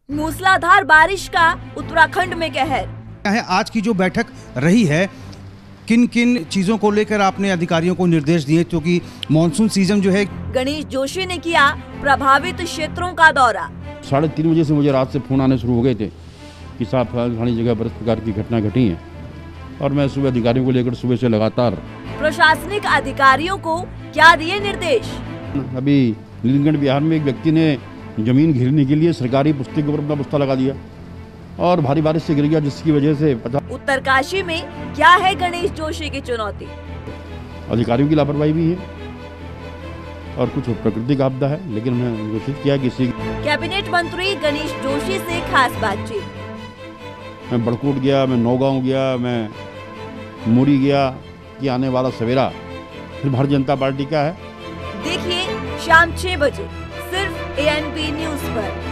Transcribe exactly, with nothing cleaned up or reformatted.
मूसलाधार बारिश का उत्तराखंड में कहर। क्या है आज की जो बैठक रही है, किन किन चीजों को लेकर आपने अधिकारियों को निर्देश दिए, क्योंकि मॉनसून सीजन जो है। गणेश जोशी ने किया प्रभावित क्षेत्रों का दौरा। साढ़े तीन बजे से मुझे रात से फोन आने शुरू हो गए थे कि साहब फलानी जगह पर इस प्रकार की घटना घटी है, और मैं सुबह अधिकारियों को लेकर सुबह से लगातार। प्रशासनिक अधिकारियों को क्या दिए निर्देश? अभी नीलकंठ बिहार में एक व्यक्ति ने जमीन घेरने के लिए सरकारी पुस्तिक के ऊपर अपना पुस्ता लगा दिया और भारी बारिश से गिर गया, जिसकी वजह से पता। उत्तरकाशी में क्या है गणेश जोशी की चुनौती? अधिकारियों की लापरवाही भी है और कुछ प्राकृतिक आपदा है, लेकिन उन्हें घोषित किया कि इसी। कैबिनेट मंत्री गणेश जोशी से खास बातचीत। मैं बड़कोट गया, मैं नौगांव गया, मैं मुरी गया कि आने वाला सवेरा फिर भारतीय जनता पार्टी का है। देखिए शाम छह बजे सिर्फ ए एन बी न्यूज पर।